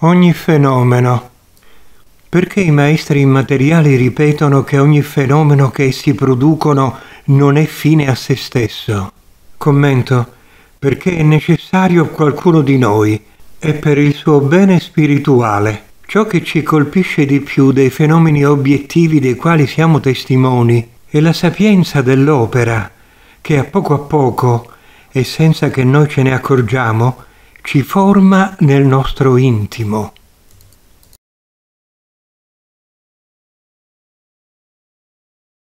Ogni fenomeno. Perché i maestri immateriali ripetono che ogni fenomeno che essi producono non è fine a se stesso? Commento: perché è necessario qualcuno di noi e per il suo bene spirituale. Ciò che ci colpisce di più dei fenomeni obiettivi dei quali siamo testimoni è la sapienza dell'opera, che a poco e senza che noi ce ne accorgiamo, ci forma nel nostro intimo.